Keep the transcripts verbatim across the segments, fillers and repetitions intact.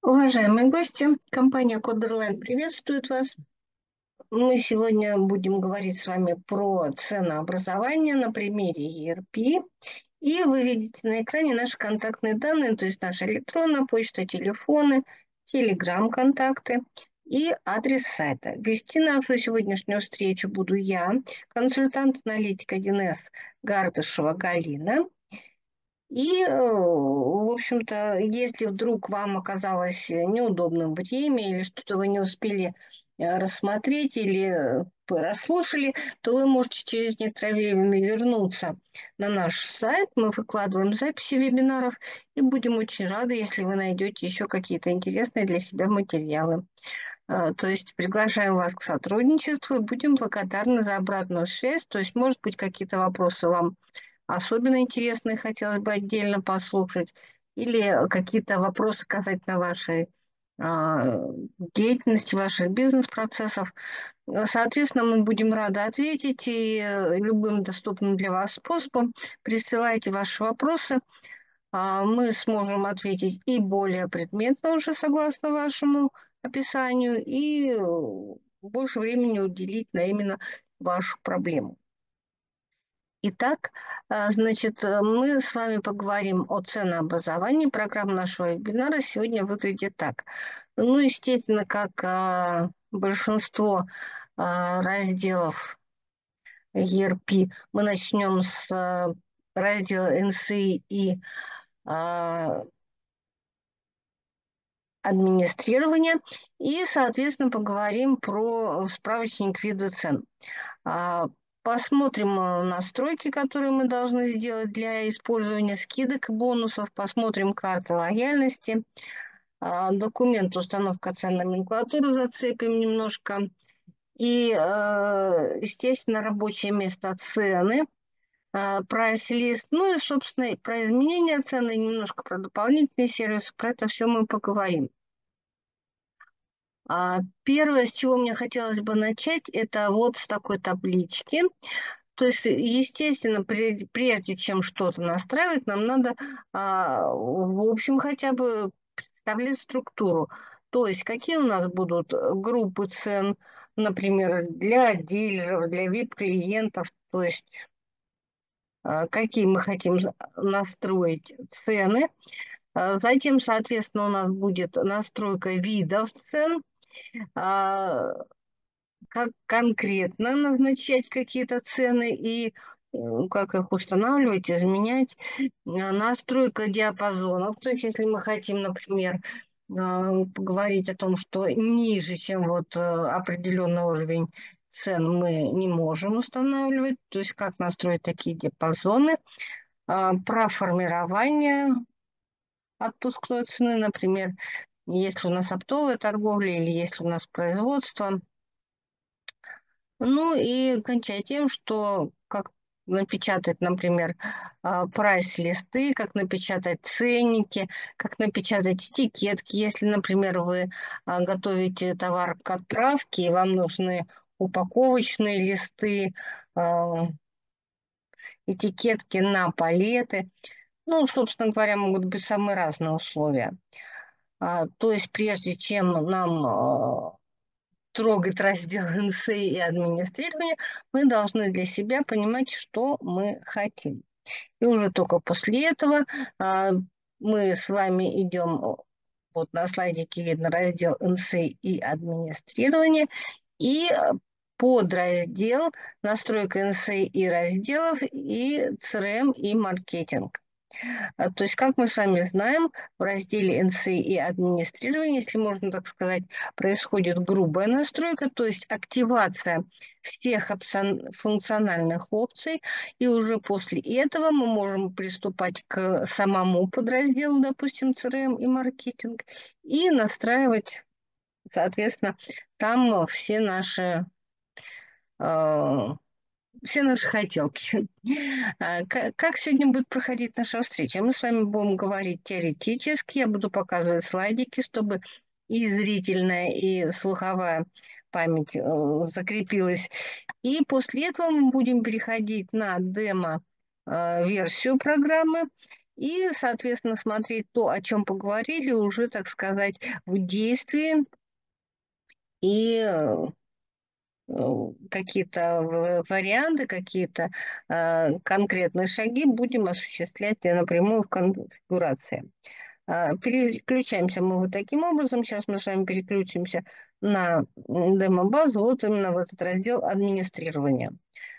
Уважаемые гости, компания Кодерленд приветствует вас. Мы сегодня будем говорить с вами про ценообразование на примере и эр пи. И вы видите на экране наши контактные данные, то есть наша электронная почта, телефоны, телеграм-контакты и адрес сайта. Вести нашу сегодняшнюю встречу буду я, консультант-аналитик один эс Гардышева Галина. И, э, в общем-то, если вдруг вам оказалось э, неудобным время или что-то вы не успели э, рассмотреть или э, прослушали, то вы можете через некоторое время вернуться на наш сайт. Мы выкладываем записи вебинаров и будем очень рады, если вы найдете еще какие-то интересные для себя материалы. Э, То есть приглашаем вас к сотрудничеству и будем благодарны за обратную связь. То есть, может быть, какие-то вопросы вам особенно интересные хотелось бы отдельно послушать, или какие-то вопросы касательно вашей а, деятельности, ваших бизнес-процессов. Э, Соответственно, мы будем рады ответить и э, любым доступным для вас способом. Присылайте ваши вопросы. А, Мы сможем ответить и более предметно уже согласно вашему описанию, и э, больше времени уделить на именно вашу проблему. Итак, а, значит, э, мы с вами поговорим о ценообразовании. Программа нашего вебинара сегодня выглядит так. Ну, естественно, как а, большинство а, разделов и эр пи, мы начнем с а, раздела эн си и а, администрирования и, соответственно, поговорим про справочник вида цен. А, Посмотрим э, настройки, которые мы должны сделать для использования скидок и бонусов. Посмотрим карты лояльности. А, Документ установка цен номенклатуры зацепим немножко. И, э, естественно, рабочее место цены, э, прайс-лист. Ну и, собственно, про изменения цены, немножко про дополнительные сервисы. Про это все мы поговорим. А, Первое, с чего мне хотелось бы начать, это вот с такой таблички. То есть, естественно, прежде, прежде чем что-то настраивать, нам надо, а, в общем, хотя бы представлять структуру. То есть, какие у нас будут э, группы цен, например, для дилеров, для ви ай пи-клиентов, то есть, а, какие мы хотим за- настроить цены. А, Затем, соответственно, у нас будет настройка видов цен, а, как конкретно назначать какие-то цены и э, как их устанавливать, изменять. А, Настройка диапазонов. То есть, если мы хотим, например, а, поговорить о том, что ниже, чем вот э, определенный уровень цен, мы не можем устанавливать. То есть, как настроить такие диапазоны. А, Про формирование отпускной цены, например, если у нас оптовая торговля или если у нас производство. Ну и кончая тем, что как напечатать, например, а, прайс-листы, как напечатать ценники, как напечатать этикетки. Если, например, вы а, готовите товар к отправке, и вам нужны упаковочные листы, а, этикетки на палеты. Ну, собственно говоря, могут быть самые разные условия. А, То есть прежде чем нам а, трогать раздел эн си и администрирование, мы должны для себя понимать, что мы хотим. И уже только после этого а, мы с вами идем, вот на слайдике видно раздел эн си и администрирование, и а, подраздел настройка эн си и разделов, и си эр эм, и маркетинг. А, То есть, как мы с вами знаем, в разделе эн си и администрирование, если можно так сказать, происходит грубая настройка, то есть активация всех опцион- функциональных опций, и уже после этого мы можем приступать к самому подразделу, допустим, си эр эм и маркетинг, и настраивать, соответственно, там все наши э, все наши хотелки. А, ка- Как сегодня будет проходить наша встреча? Мы с вами будем говорить теоретически. Я буду показывать слайдики, чтобы и зрительная, и слуховая память э, закрепилась. И после этого мы будем переходить на демо-версию программы. и, соответственно, смотреть то, о чем поговорили, уже, так сказать, в действии и э, э, какие-то в- варианты, какие-то э, конкретные шаги будем осуществлять напрямую в конфигурации. А, Переключаемся мы вот таким образом. Сейчас мы с вами переключимся на м, демо-базу, вот именно в этот раздел администрирования.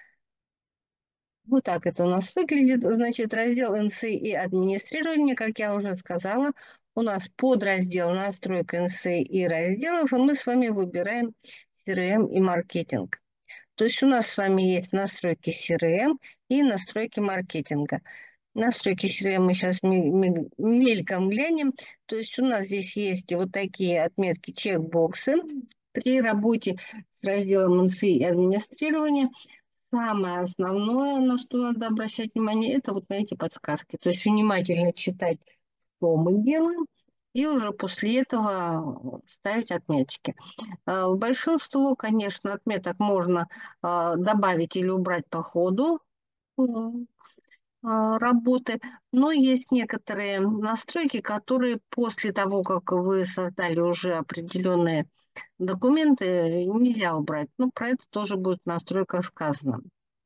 Вот так это у нас выглядит. Значит, раздел эн си и администрирование, как я уже сказала, у нас подраздел настройка эн си и разделов, и мы с вами выбираем си эр эм и маркетинг. То есть у нас с вами есть настройки си эр эм и настройки маркетинга. Настройки си эр эм мы сейчас мельком глянем. То есть у нас здесь есть вот такие отметки, чекбоксы при работе с разделом эн си и администрирования. Самое основное, на что надо обращать внимание, это вот на эти подсказки. То есть внимательно читать, что мы делаем, и уже после этого ставить отметочки. А, В большинство, конечно, отметок можно а, добавить или убрать по ходу м, а, работы, но есть некоторые настройки, которые после того, как вы создали уже определенные документы, нельзя убрать. Ну, про это тоже будет в настройках сказано.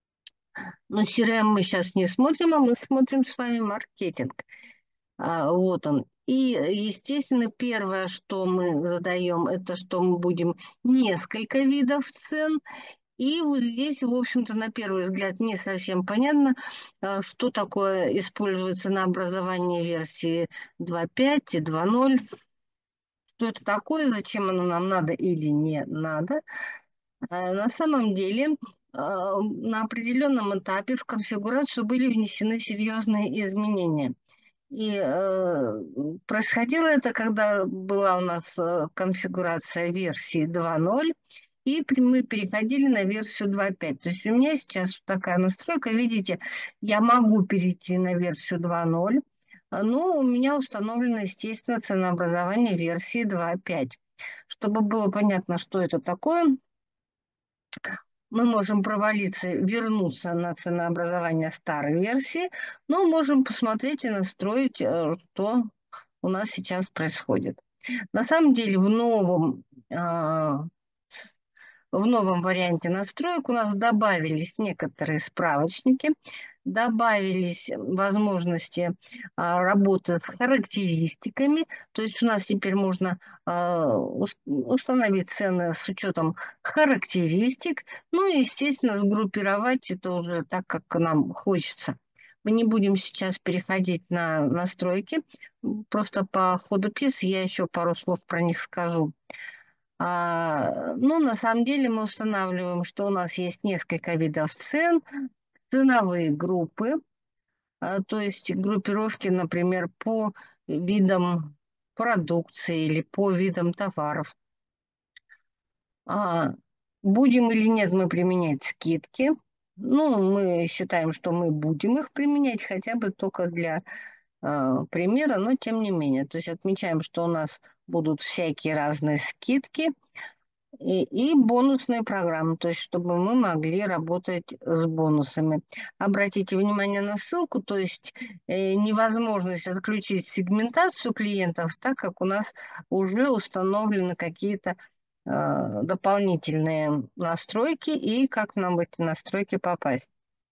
Но си эр эм мы сейчас не смотрим, а мы смотрим с вами маркетинг. А, вот он. И, естественно, первое, что мы задаем, это что мы будем несколько видов цен. И вот здесь, в общем-то, на первый взгляд не совсем понятно, а, что такое используется на образование версии два точка пять и два точка ноль. Что это такое, зачем оно нам надо или не надо. А, На самом деле, а, на определенном этапе в конфигурацию были внесены серьезные изменения. И э, происходило это, когда была у нас э, конфигурация версии два ноль, и при- мы переходили на версию два пять. То есть у меня сейчас такая настройка, видите, я могу перейти на версию два ноль, а, но у меня установлено, естественно, ценообразование версии два пять. Чтобы было понятно, что это такое, мы можем провалиться, вернуться на ценообразование старой версии, но можем посмотреть и настроить, э, что у нас сейчас происходит. На самом деле в новом а, в новом варианте настроек у нас добавились некоторые справочники, добавились возможности а, работы с характеристиками. То есть у нас теперь можно а, ус- установить цены с учетом характеристик. Ну и, естественно, сгруппировать это уже так, как нам хочется. Мы не будем сейчас переходить на настройки. Просто по ходу пьесы я еще пару слов про них скажу. А, ну, на самом деле мы устанавливаем, что у нас есть несколько видов цен, ценовые группы, а, то есть группировки, например, по видам продукции или по видам товаров. А, будем или нет мы применять скидки? Ну, мы считаем, что мы будем их применять хотя бы только для а, примера, но тем не менее. То есть отмечаем, что у нас будут всякие разные скидки. И, и бонусные программы, то есть чтобы мы могли работать с бонусами. Обратите внимание на ссылку, то есть э, невозможность отключить сегментацию клиентов, так как у нас уже установлены какие-то э, дополнительные настройки и как нам в эти настройки попасть.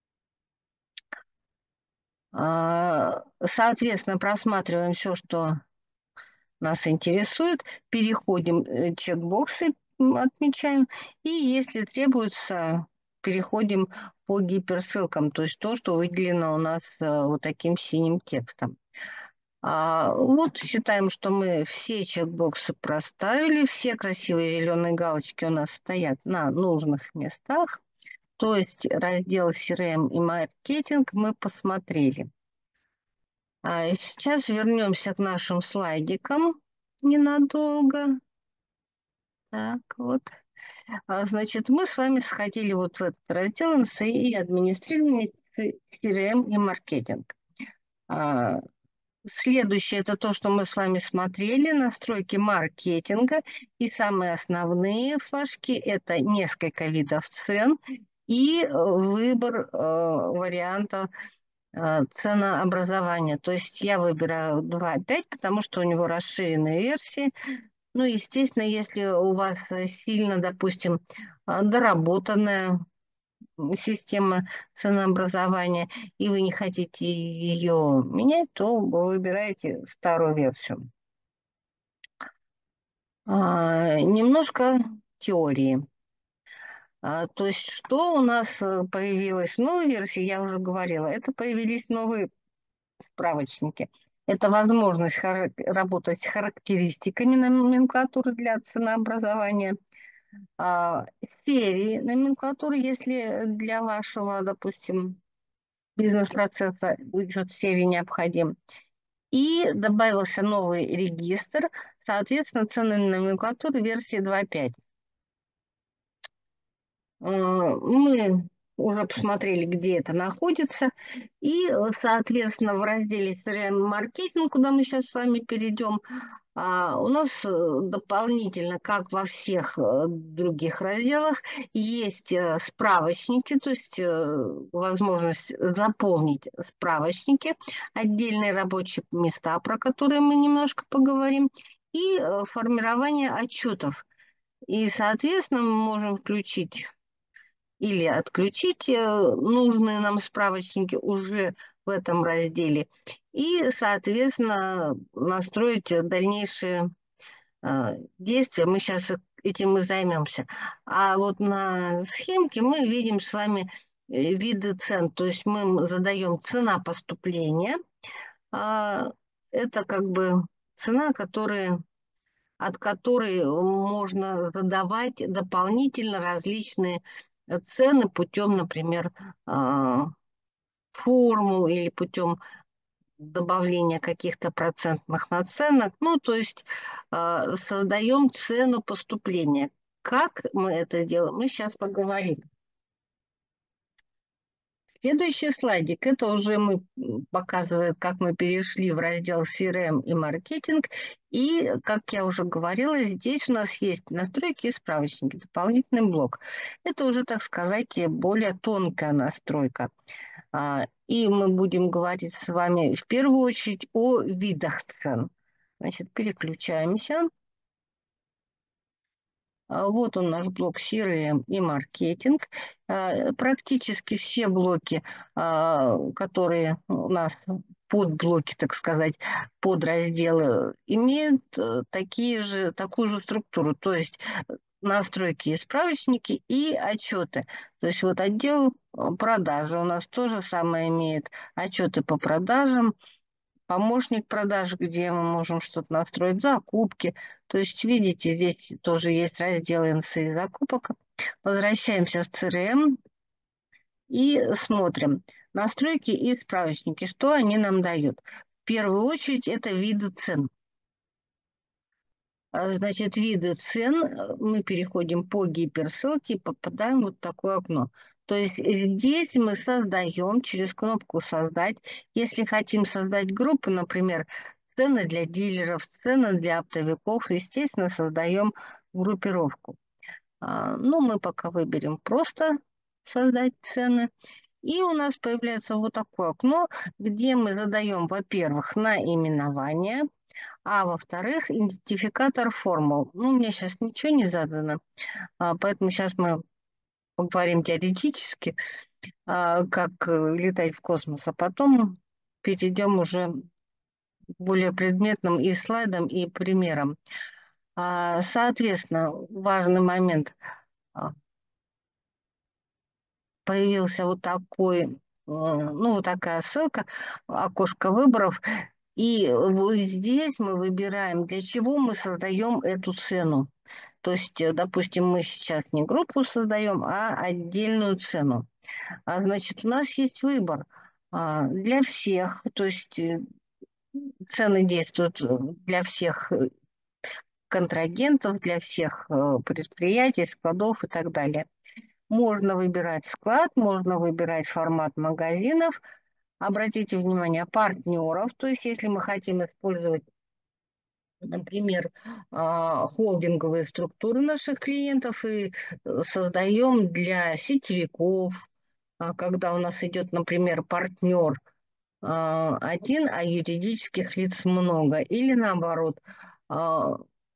А, Соответственно, просматриваем все, что нас интересует, переходим, э, чекбоксы м, отмечаем, и если требуется, переходим по гиперссылкам, то есть то, что выделено у нас э, вот таким синим текстом. А, вот считаем, что мы все чекбоксы проставили, все красивые зеленые галочки у нас стоят на нужных местах, то есть раздел си эр эм и маркетинг мы посмотрели. А сейчас вернемся к нашим слайдикам ненадолго. Так, вот. А, значит, мы с вами сходили вот в этот раздел эн си и администрирование, си эр эм и маркетинг. А, Следующее это то, что мы с вами смотрели, настройки маркетинга. И самые основные флажки это несколько видов цен и э, выбор э, варианта э, ценообразования. То есть я выбираю два пять, потому что у него расширенные версии. Ну, естественно, если у вас э, сильно, допустим, э, доработанная система ценообразования, и вы не хотите ее менять, то вы выбираете старую версию. А, немножко теории. А, то есть, что у нас э, появилось в новой версии, я уже говорила, это появились новые справочники. Это возможность хара- работать с характеристиками номенклатуры для ценообразования, а, серии номенклатуры, если для вашего, допустим, бизнес-процесса учет серии необходим. И добавился новый регистр, соответственно, цены номенклатуры версии два точка пять. Э, Мы уже посмотрели, где это находится. И, э, соответственно, в разделе си ар эм-маркетинг, куда мы сейчас с вами перейдем, а, у нас э, дополнительно, как во всех э, других разделах, есть э, справочники, то есть э, возможность заполнить справочники, отдельные рабочие места, про которые мы немножко поговорим, и э, формирование отчетов. И, соответственно, мы можем включить или отключить э, нужные нам справочники уже в этом разделе и, соответственно, настроить дальнейшие э, действия. Мы сейчас этим и займемся. А вот на схемке мы видим с вами э, виды цен. То есть мы задаем цена поступления. А, Это как бы цена, которая от которой можно задавать дополнительно различные э, цены путем, например, а, формул или путем добавления каких-то процентных наценок. Ну, то есть а, создаем цену поступления. Как мы это делаем, мы сейчас поговорим. Следующий слайдик, это уже мы м, показывает, как мы перешли в раздел си ар эм и маркетинг. И, как я уже говорила, здесь у нас есть настройки и справочники, дополнительный блок. Это уже, так сказать, э, более тонкая настройка. А, И мы будем говорить с вами в первую очередь о видах цен. Значит, переключаемся. А, Вот он наш блок си ар эм и маркетинг. А, Практически все блоки, а, которые у нас подблоки, так сказать, подразделы, имеют э, такие же, такую же структуру, то есть э, настройки и справочники и отчеты. То есть вот отдел э, продажи у нас то же самое имеет, отчеты по продажам, помощник продаж, где мы можем что-то настроить, закупки. То есть, видите, здесь тоже есть раздел эн эс и закупок. Возвращаемся в си ар эм и смотрим. Настройки и справочники. Что они нам дают? В первую очередь это виды цен. А, Значит, виды цен, э, мы переходим по гиперссылке и попадаем в вот такое окно. То есть э, здесь мы создаем через кнопку «Создать». Если хотим создать группу, например, цены для дилеров, цены для оптовиков, естественно, создаем группировку. А, Ну, мы пока выберем просто «Создать цены». И у нас появляется вот такое окно, где мы задаем, во-первых, наименование, а во-вторых, идентификатор формул. Ну, у меня сейчас ничего не задано, а, поэтому сейчас мы поговорим теоретически, а, как э, летать в космос, а потом перейдем уже к более предметным и слайдам, и примерам. А, Соответственно, важный момент. а, Появился вот такой, э, ну, вот такая ссылка, окошко выборов. И вот здесь мы выбираем, для чего мы создаем эту цену. То есть, э, допустим, мы сейчас не группу создаем, а отдельную цену. А значит, у нас есть выбор а, для всех, то есть э, цены действуют э, для всех э, контрагентов, для всех э, предприятий, складов и так далее. Можно выбирать склад, можно выбирать формат магазинов. Обратите внимание, партнеров, то есть если мы хотим использовать, например, а, холдинговые структуры наших клиентов и э, создаем для сетевиков, а, когда у нас идет, например, партнер. а, один, а юридических лиц много. Или наоборот, а,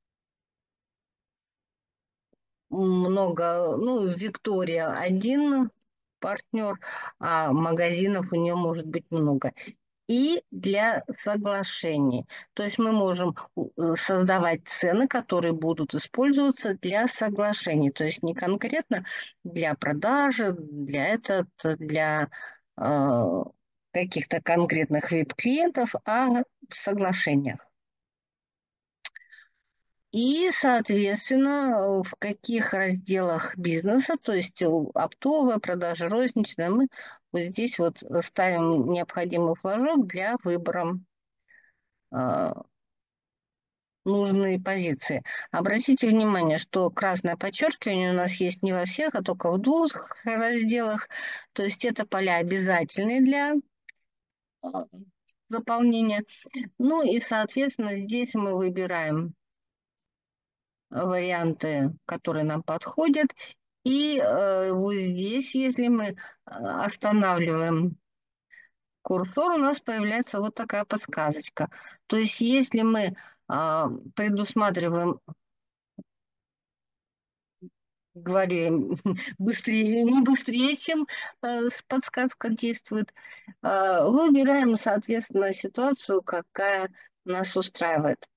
много, ну, Виктория один партнер, а магазинов у нее может быть много. И для соглашений. То есть мы можем э, создавать цены, которые будут использоваться для соглашений. То есть не конкретно для продажи, для этого, для э, каких-то конкретных вип-клиентов, а в соглашениях. И, соответственно, в каких разделах бизнеса, то есть э, оптовая, продажа розничная, мы вот здесь вот ставим необходимый флажок для выбора э, нужные позиции. Обратите внимание, что красное подчеркивание у нас есть не во всех, а только в двух разделах. То есть это поля обязательные для э, заполнения. Ну и, соответственно, здесь мы выбираем варианты, которые нам подходят. И э, вот здесь, если мы э, останавливаем курсор, у нас появляется вот такая подсказочка. То есть если мы а, предусматриваем, говорю я быстрее, не быстрее, чем э, с- подсказка действует, э, выбираем, соответственно, ситуацию, какая нас устраивает.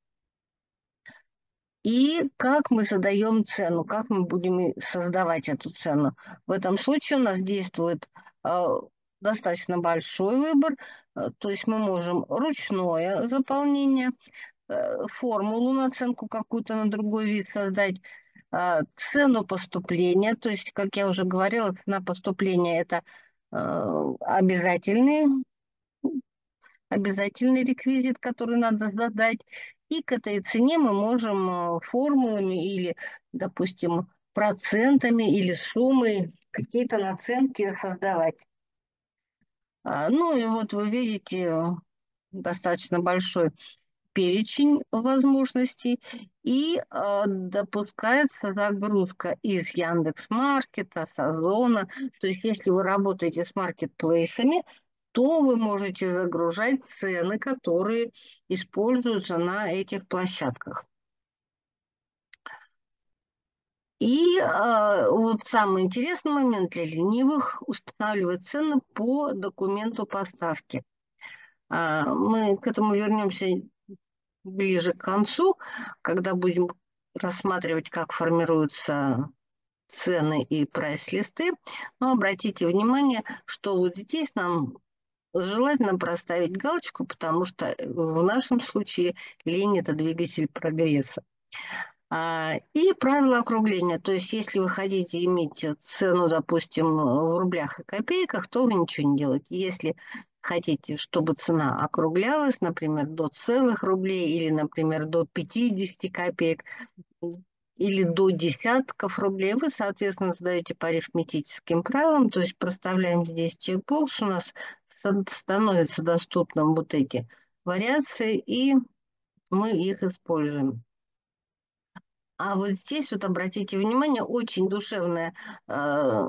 И как мы задаем цену, как мы будем и создавать эту цену. В этом случае у нас действует э, достаточно большой выбор, э, то есть мы можем ручное заполнение, э, формулу наценку какую-то на другой вид создать, э, цену поступления, то есть, как я уже говорила, цена поступления – это э, обязательный обязательный реквизит, который надо задать. И к этой цене мы можем э, формулами или, допустим, процентами или суммой какие-то наценки создавать. А, Ну и вот вы видите э, достаточно большой перечень возможностей и э, допускается загрузка из Яндекс.Маркета, с Озона. То есть если вы работаете с маркетплейсами, то вы можете загружать цены, которые используются на этих площадках. И э, вот самый интересный момент для ленивых – устанавливать цены по документу поставки. А, мы к этому вернемся ближе к концу, когда будем рассматривать, как формируются цены и прайс-листы. Но обратите внимание, что вот здесь нам желательно проставить галочку, потому что в нашем случае лень – это двигатель прогресса. А, И правило округления. То есть, если вы хотите иметь цену, допустим, в рублях и копейках, то вы ничего не делаете. Если хотите, чтобы цена округлялась, например, до целых рублей или, например, до пятидесяти копеек или до десятков рублей, вы, соответственно, задаете по арифметическим правилам, то есть проставляем здесь чекбокс, у нас становятся доступным вот эти вариации, и мы их используем. А вот здесь вот обратите внимание, очень душевная э,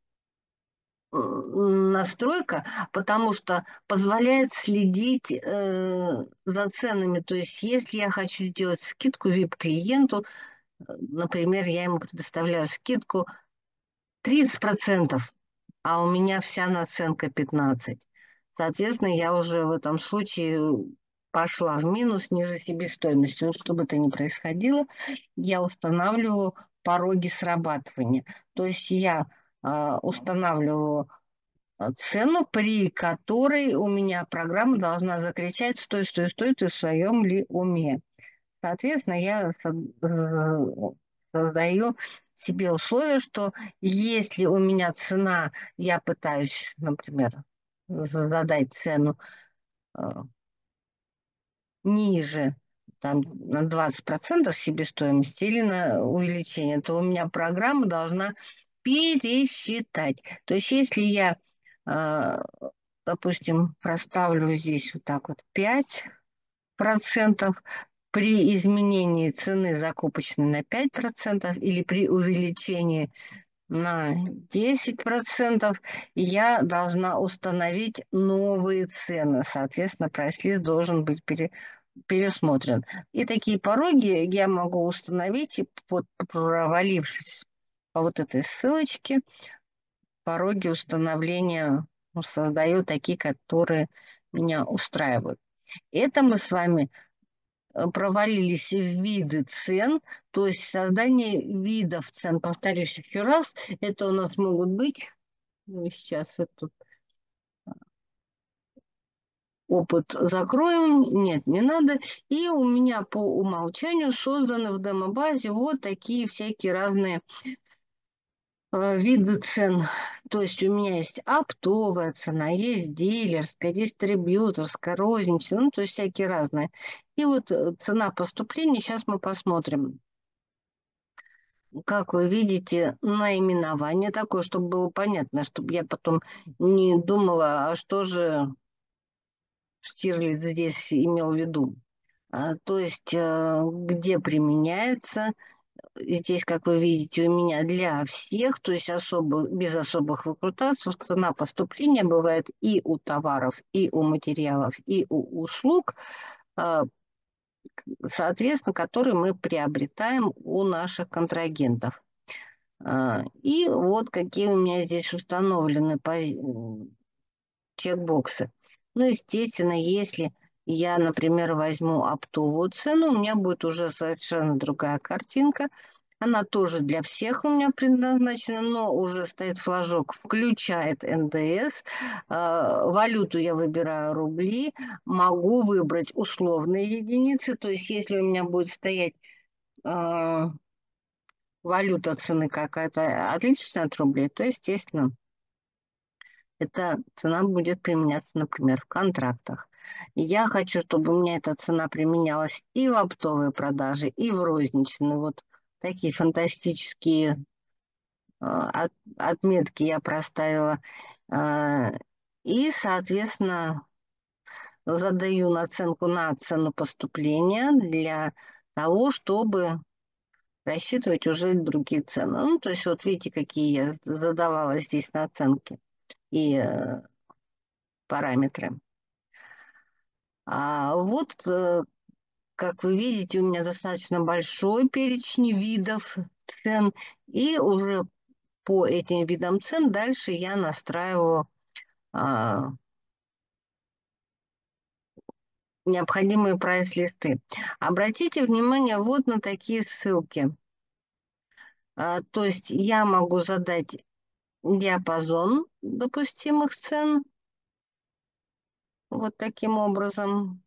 настройка, потому что позволяет следить э, за ценами. То есть, если я хочу сделать скидку вип-клиенту, э, например, я ему предоставляю скидку тридцать процентов, а у меня вся наценка пятнадцать. Соответственно, я уже в этом случае пошла в минус ниже себестоимости. Вот что бы это ни происходило, я устанавливаю пороги срабатывания. То есть я а, устанавливаю а, цену, при которой у меня программа должна закричать «Стой, стой, стой, ты в своем ли уме?». Соответственно, я со- э, создаю себе условие, что если у меня цена, я пытаюсь, например, задать цену э, ниже там, на двадцать процентов себестоимости или на увеличение, то у меня программа должна пересчитать. То есть если я, э, допустим, проставлю здесь вот так вот пять процентов при изменении цены закупочной на пять процентов или при увеличении на десять процентов, я должна установить новые цены. Соответственно, прайс-лист должен быть пере, пересмотрен. И такие пороги я могу установить, и вот провалившись по вот этой ссылочке, пороги установления ну, создаю такие, которые меня устраивают. Это мы с вами э, провалились в виды цен, то есть создание видов цен. Повторюсь еще раз, это у нас могут быть, ну, сейчас этот опыт закроем, нет, не надо. И у меня по умолчанию созданы в демобазе вот такие всякие разные э, виды цен. То есть у меня есть оптовая цена, есть дилерская, дистрибьюторская, розничная, ну, то есть всякие разные. И вот э, цена поступления, сейчас мы посмотрим. Как вы видите, наименование такое, чтобы было понятно, чтобы я потом не думала, а что же Штирлиц здесь имел в виду. А, то есть, э, где применяется. Здесь, как вы видите, у меня для всех, то есть особо, без особых выкрутасов, цена поступления бывает и у товаров, и у материалов, и у услуг, а, соответственно, которые мы приобретаем у наших контрагентов. А, И вот какие у меня здесь установлены пози- м, чекбоксы. Ну, естественно, если я, например, возьму оптовую цену, у меня будет уже совершенно другая картинка. Она тоже для всех у меня предназначена, но уже стоит флажок «Включает эн дэ эс». А, Валюту я выбираю рубли. Могу выбрать условные единицы. То есть если у меня будет стоять а, валюта цены какая-то отличная от рублей, то, естественно, эта цена будет применяться, например, в контрактах. И я хочу, чтобы у меня эта цена применялась и в оптовой продаже, и в розничной. Вот такие фантастические а, от- отметки я проставила. А, И, соответственно, задаю наценку на цену поступления для того, чтобы рассчитывать уже другие цены. Ну, то есть вот видите, какие я задавала здесь наценки и э, параметры. А вот, э, как вы видите, у меня достаточно большой перечень видов цен, и уже по этим видам цен дальше я настраиваю а, необходимые прайс-листы. Обратите внимание вот на такие ссылки. А, то есть я могу задать диапазон допустимых цен вот таким образом.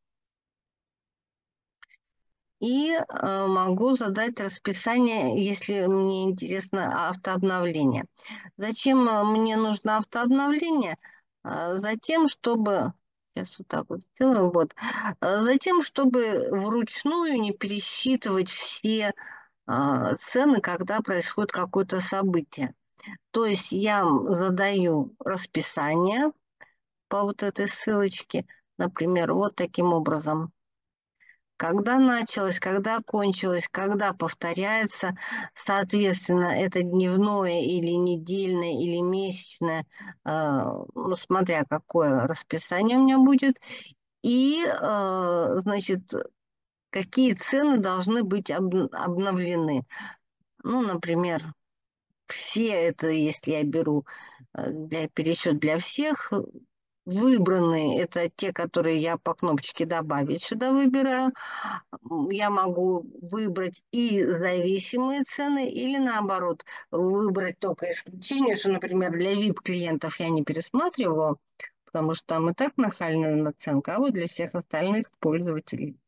И э, могу задать расписание, если мне интересно автообновление. Зачем э, мне нужно автообновление? А, Затем, чтобы... Сейчас вот так вот сделаем. Вот. А, Затем, чтобы вручную не пересчитывать все а, цены, когда происходит какое-то событие. То есть я задаю расписание по вот этой ссылочке, например, вот таким образом. Когда началось, когда кончилось, когда повторяется, соответственно, это дневное или недельное или месячное, э, ну, смотря какое расписание у меня будет, и, э, значит, какие цены должны быть об- обновлены. Ну, например, все это, если я беру э, для пересчет для всех, выбранные, это те, которые я по кнопочке «Добавить» сюда выбираю. М, Я могу выбрать и зависимые цены, или наоборот, выбрать только исключение, что, например, для ви ай пи-клиентов я не пересматриваю, потому что там и так нахальная наценка, а вот для всех остальных пользователей.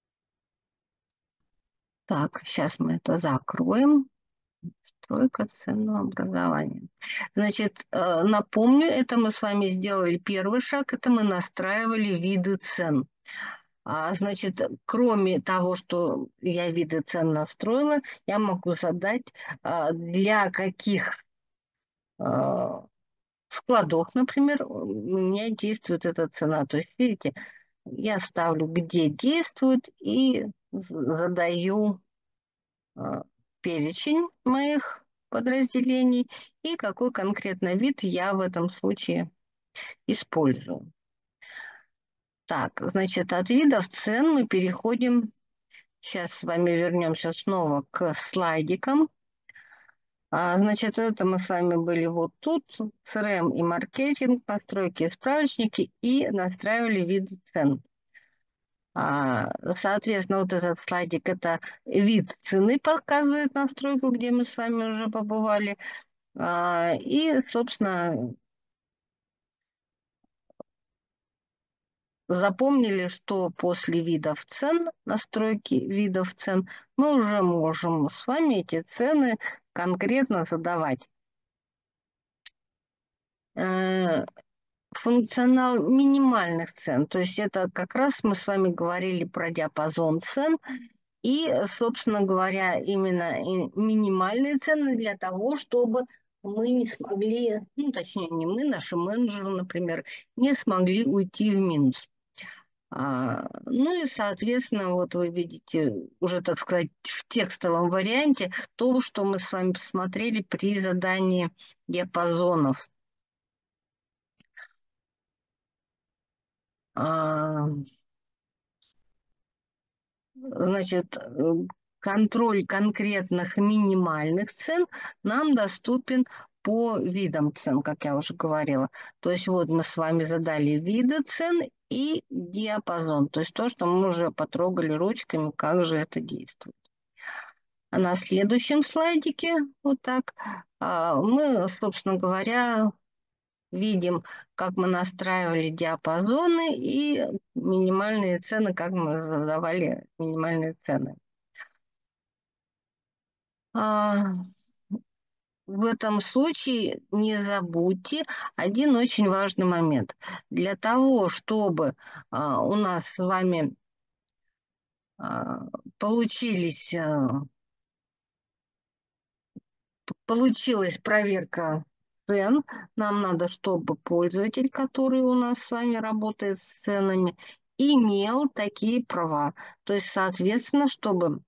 Так, сейчас мы это закроем. Стройка ценного образования. Значит, э, напомню, это мы с вами сделали первый шаг, это мы настраивали виды цен. А, значит, кроме того, что я виды цен настроила, я могу задать, а, для каких а, складов, например, у меня действует эта цена. То есть, видите, я ставлю, где действует, и з- задаю а, перечень моих. подразделений и какой конкретно вид я в этом случае использую. Так, значит, от видов цен мы переходим. Сейчас с вами вернемся снова к слайдикам. А, значит, это мы с вами были вот тут, си эр эм и маркетинг, настройки и справочники, и настраивали виды цен. А, соответственно, вот этот слайдик – это вид цены, показывает настройку, где мы с вами уже побывали. А, и, собственно, запомнили, что после видов цен, настройки видов цен, мы уже можем с вами эти цены конкретно задавать. Э, Функционал минимальных цен, то есть это как раз мы с вами говорили про диапазон цен, и, собственно говоря, именно и минимальные цены для того, чтобы мы не смогли, ну, точнее, не мы, наши менеджеры, например, не смогли уйти в минус. А, ну и, соответственно, вот вы видите уже, так сказать, в текстовом варианте то, что мы с вами посмотрели при задании диапазонов. А, значит, э, контроль конкретных минимальных цен нам доступен по видам цен, как я уже говорила. То есть вот мы с вами задали виды цен и диапазон, то есть то, что мы уже потрогали ручками, как же это действует. А на следующем слайдике, вот так, а, мы, собственно говоря, видим, как мы настраивали диапазоны и минимальные цены, как мы задавали минимальные цены. А, в этом случае не забудьте один очень важный момент. Для того, чтобы а, у нас с вами а, получились, а, получилась проверка цен, нам надо, чтобы пользователь, который у нас с вами работает с ценами, имел такие права. То есть, соответственно, чтобы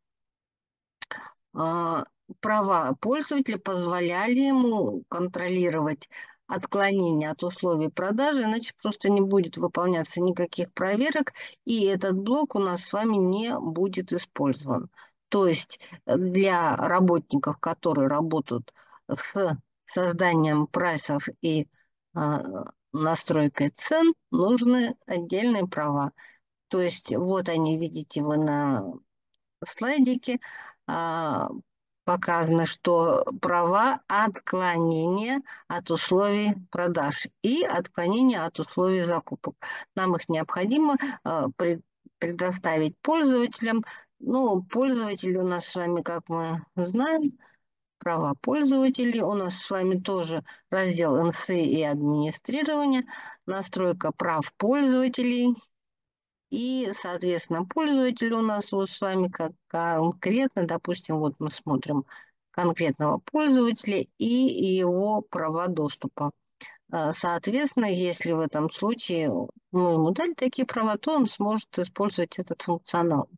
а, права пользователя позволяли ему контролировать отклонение от условий продажи, иначе просто не будет выполняться никаких проверок, и этот блок у нас с вами не будет использован. То есть э, для работников, которые работают с созданием прайсов и а, настройкой цен, нужны отдельные права. То есть вот они, видите, вы на слайдике а, показано, что права отклонения от условий продаж и отклонения от условий закупок. Нам их необходимо а, пред, предоставить пользователям. Ну, пользователи у нас с вами, как мы знаем, права пользователей. У нас с вами тоже раздел эн эс и администрирование, настройка прав пользователей. И, соответственно, пользователь у нас вот с вами как конкретно, допустим, вот мы смотрим конкретного пользователя и его права доступа. А, Соответственно, если в этом случае мы ему дали такие права, то он сможет использовать этот функционал.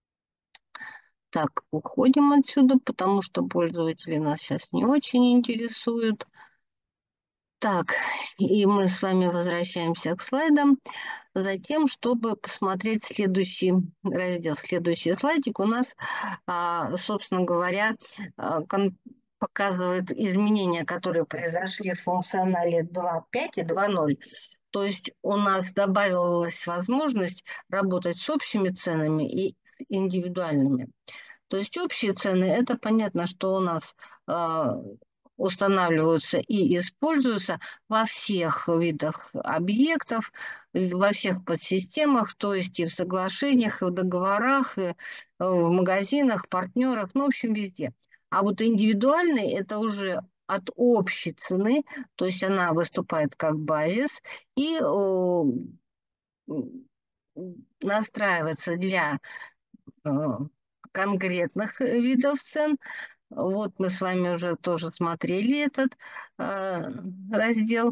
Так, уходим отсюда, потому что пользователи нас сейчас не очень интересуют. Так, и мы с вами возвращаемся к слайдам за тем, чтобы посмотреть следующий раздел. Следующий слайдик у нас, а, собственно говоря, а, показывает изменения, которые произошли в функционале два точка пять и два точка ноль. То есть у нас добавилась возможность работать с общими ценами и с индивидуальными. То есть общие цены – это понятно, что у нас а, устанавливаются и используются во всех видах объектов, во всех подсистемах, то есть и в соглашениях, и в договорах, и э, в магазинах, партнерах, ну, в общем, везде. А вот индивидуальный – это уже от общей цены, то есть она выступает как базис и э, настраивается для э, конкретных видов цен. Вот мы с вами уже тоже смотрели этот э, раздел,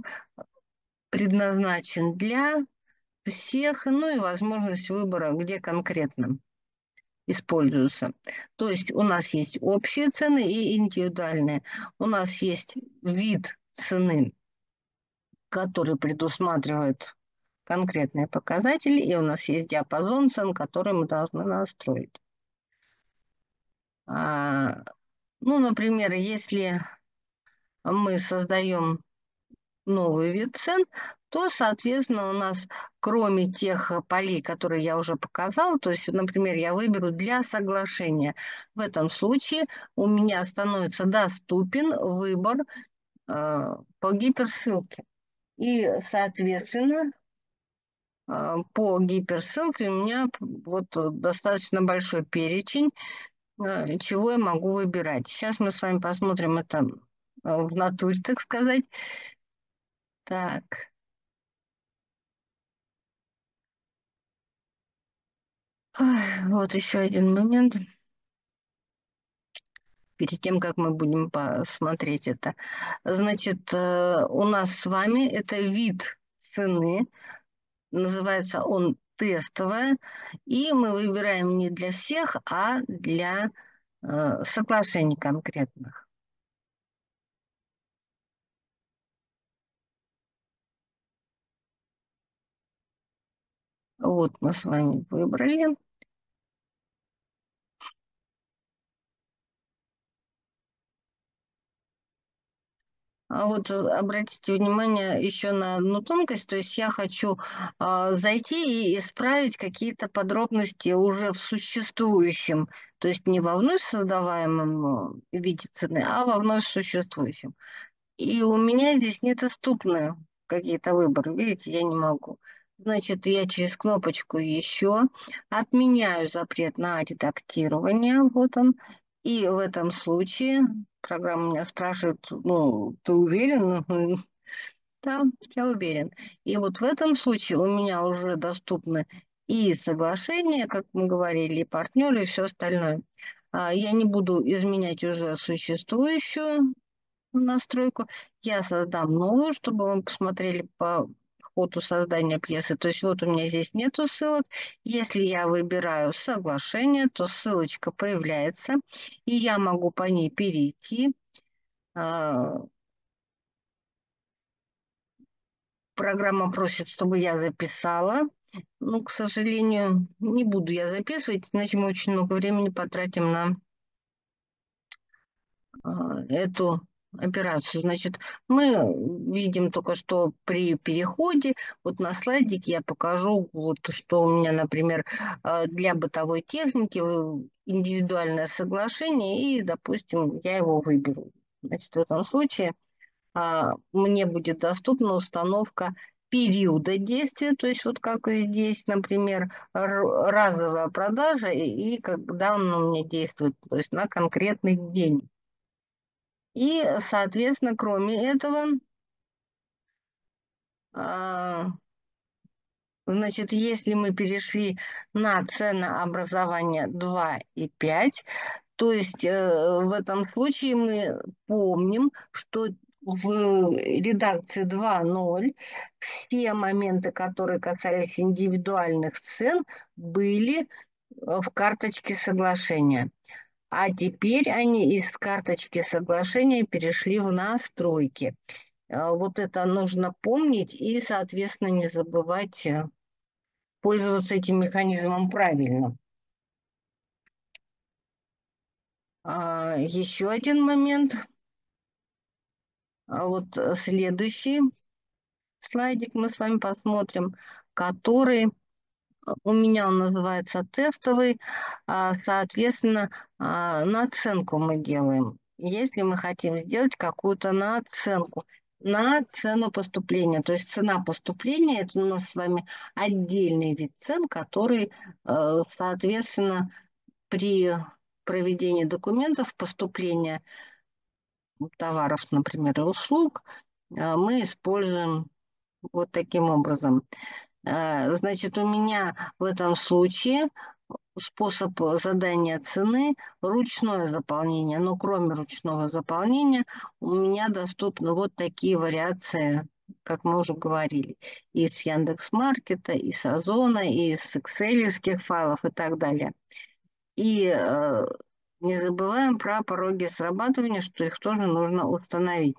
предназначен для всех, ну и возможность выбора, где конкретно. используются. То есть у нас есть общие цены и индивидуальные. У нас есть вид цены, который предусматривает конкретные показатели, и у нас есть диапазон цен, который мы должны настроить. А, ну, например, если мы создаем новый вид цен, то, соответственно, у нас, кроме тех э, полей, которые я уже показала, то есть, например, я выберу для соглашения. В этом случае у меня становится доступен выбор э, по гиперссылке. И, соответственно, э, по гиперссылке у меня вот э, достаточно большой перечень, э, чего я могу выбирать. Сейчас мы с вами посмотрим это э, в натуре, так сказать. Так. Ой, вот еще один момент, перед тем, как мы будем посмотреть это. Значит, э, у нас с вами это вид цены, называется он тестовая, и мы выбираем не для всех, а для э, соглашений конкретных. Вот мы с вами выбрали. А вот э, обратите внимание еще на одну тонкость, то есть я хочу а, зайти и исправить какие-то подробности уже в существующем, то есть не во вновь создаваемом э, виде цены, а во вновь существующем. И у меня здесь недоступны какие-то выборы, видите, я не могу. Значит, я через кнопочку «Еще» отменяю запрет на редактирование, вот он, и в этом случае программа меня спрашивает, ну, ты уверен? Да, я уверен. И вот в этом случае у меня уже доступны и соглашения, как мы говорили, и партнеры, и все остальное. А, Я не буду изменять уже существующую настройку. Я создам новую, чтобы мы посмотрели по ходу создания пьесы. То есть вот у меня здесь нету ссылок. Если я выбираю соглашение, то ссылочка появляется, и я могу по ней перейти. А, Программа просит, чтобы я записала. Ну, к сожалению, не буду я записывать, иначе мы очень много времени потратим на а, эту операцию. Значит, мы видим только что при переходе, вот на слайдике я покажу, вот что у меня, например, а, для бытовой техники э, индивидуальное соглашение, и, допустим, я его выберу. Значит, в этом случае а, мне будет доступна установка периода действия, то есть вот как и здесь, например, р- разовая продажа и, и когда он у меня действует, то есть на конкретный день. И, соответственно, кроме этого, а, значит, если мы перешли на ценообразование два и пять, то есть э, в этом случае мы помним, что в редакции два ноль все моменты, которые касались индивидуальных цен, были э, в карточке соглашения. А теперь они из карточки соглашения перешли в настройки. А, Вот это нужно помнить и, соответственно, не забывать э, пользоваться этим механизмом правильно. А, Еще один момент. А Вот э, следующий слайдик мы с вами посмотрим, который э, у меня он называется тестовый. А, Соответственно, а, наценку мы делаем. Если мы хотим сделать какую-то наценку на цену поступления, то есть цена поступления, это у нас с вами отдельный вид цен, который, э, соответственно, при проведении документов поступления товаров, например, и услуг, э, мы используем вот таким образом. Э, Значит, у меня в этом случае способ задания цены — ручное заполнение. Но кроме ручного заполнения у меня доступны вот такие вариации, как мы уже говорили, из Яндекс.Маркета, из Озона, из экселевских файлов и так далее. И э, не забываем про пороги срабатывания, что их тоже нужно установить.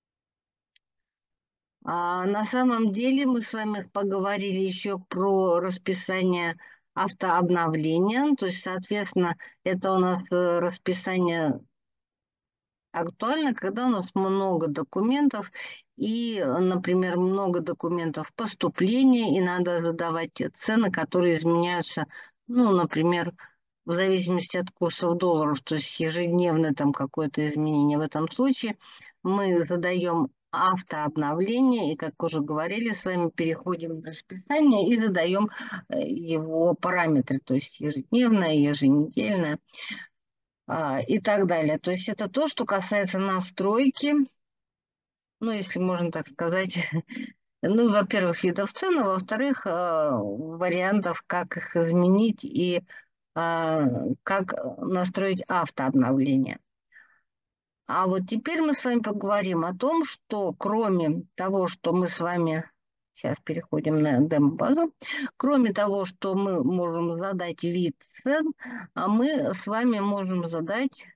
А на самом деле мы с вами поговорили еще про расписание автообновления. То есть, соответственно, это у нас э, расписание актуально, когда у нас много документов и, э, например, много документов поступления, и надо задавать те цены, которые изменяются, ну, например, в зависимости от курсов долларов, то есть ежедневное там какое-то изменение. В этом случае мы задаем автообновление, и, как уже говорили с вами, переходим в расписание и задаем э, его параметры, то есть ежедневное, еженедельное а, и так далее. То есть это то, что касается настройки, ну, если можно так сказать, ну, во-первых, видов цен, а во-вторых, а, вариантов, как их изменить и а, как настроить автообновление. А вот теперь мы с вами поговорим о том, что кроме того, что мы с вами, сейчас переходим на демо-базу, кроме того, что мы можем задать вид цен, а мы с вами можем задать.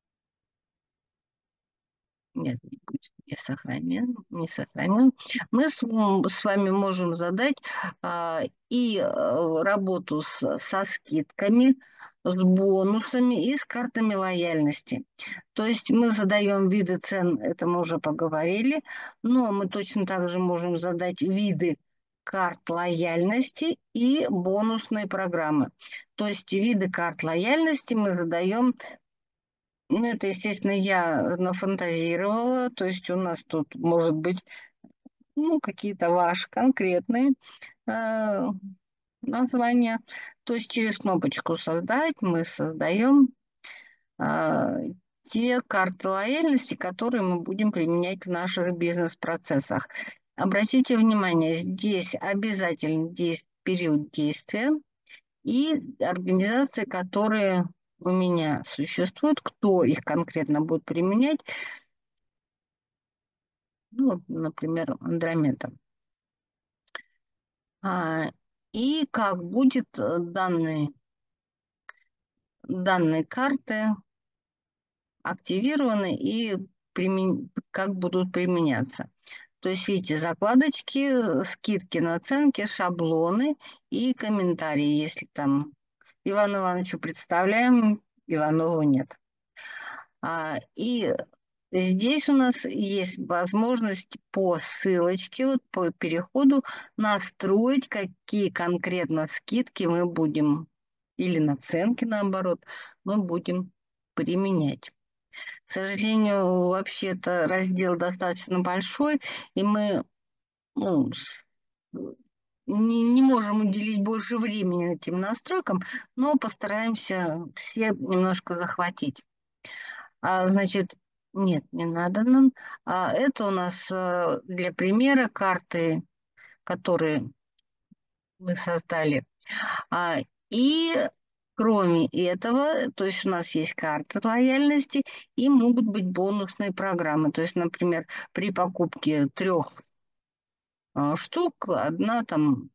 Нет, не будет, не сохранен, не сохранен. Мы с, м, с вами можем задать а, и э, работу с- со скидками, с бонусами и с картами лояльности. То есть мы задаем виды цен, это мы уже поговорили, но мы точно так же можем задать виды карт лояльности и бонусные программы. То есть виды карт лояльности мы задаем. Ну, это, естественно, я нафантазировала. То есть у нас тут может быть, ну, какие-то ваши конкретные э, названия. То есть через кнопочку «Создать» мы создаем э, те карты лояльности, которые мы будем применять в наших бизнес-процессах. Обратите внимание, здесь обязательно есть период действия и организации, которые у меня существуют, кто их конкретно будет применять. Ну, вот, например, Андромеда. А, и как будет э, данные, данные карты активированы и примен- как будут применяться. То есть, видите, закладочки, э, скидки, наценки, шаблоны и комментарии. Если там Ивану Ивановичу представляем, Иванову нет. А, и здесь у нас есть возможность по ссылочке, вот по переходу настроить, какие конкретно скидки мы будем, или наценки наоборот, мы будем применять. К сожалению, вообще-то раздел достаточно большой, и мы ну, с- не, не можем уделить больше времени этим настройкам, но постараемся все немножко захватить. А, значит, нет, не надо нам. А, это у нас э, для примера карты, которые мы создали. А, и кроме этого, то есть у нас есть карты лояльности и могут быть бонусные программы. То есть, например, при покупке трех а, штук, одна там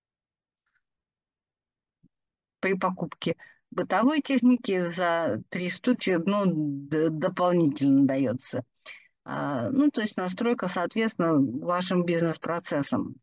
при покупке бытовой техники за три штуки, ну, д- дополнительно дается. А, ну, то есть настройка, соответственно, вашим бизнес-процессам.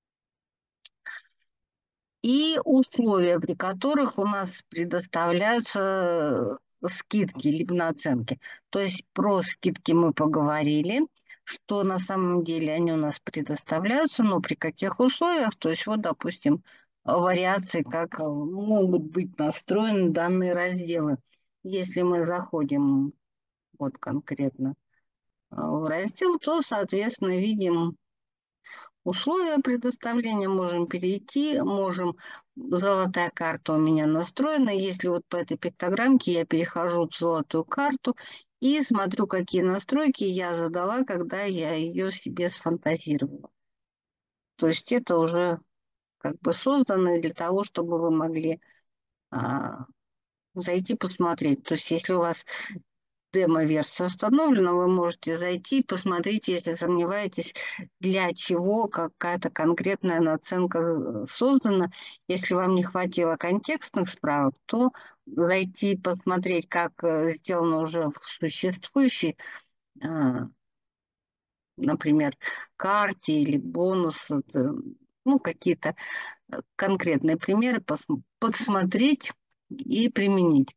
И условия, при которых у нас предоставляются э, скидки либо наценки. То есть про скидки мы поговорили, что на самом деле они у нас предоставляются, но при каких условиях. То есть вот, допустим, вариации, как э, могут быть настроены данные разделы. Если мы заходим вот конкретно э, в раздел, то, соответственно, видим условия предоставления, можем перейти, можем... Золотая карта у меня настроена. Если вот по этой пиктограммке я перехожу в золотую карту и смотрю, какие настройки я задала, когда я ее себе сфантазировала. То есть это уже как бы создано для того, чтобы вы могли а, зайти посмотреть. То есть если у вас демо-версия установлена, вы можете зайти и посмотреть, если сомневаетесь, для чего какая-то конкретная наценка э, создана. Если вам не хватило контекстных справок, то зайти и посмотреть, как э, сделано уже в существующей, э, например, карте или бонус, это, ну, какие-то э, конкретные примеры, пос- подсмотреть и применить.